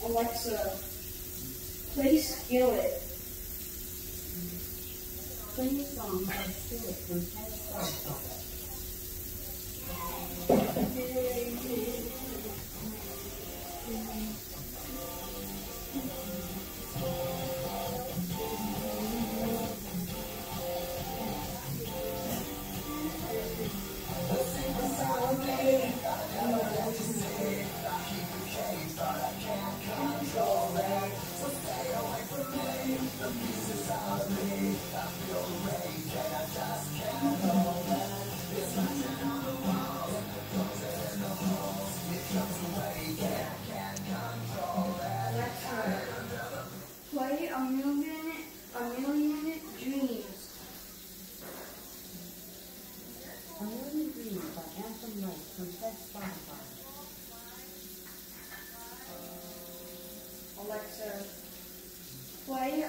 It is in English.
Alexa, play Skillet. Play a song by Skillet from Ted Spotify. Alexa, play A Million Dreams. A Million Dreams by Anthem Light from Ted Spotify. Alexa, play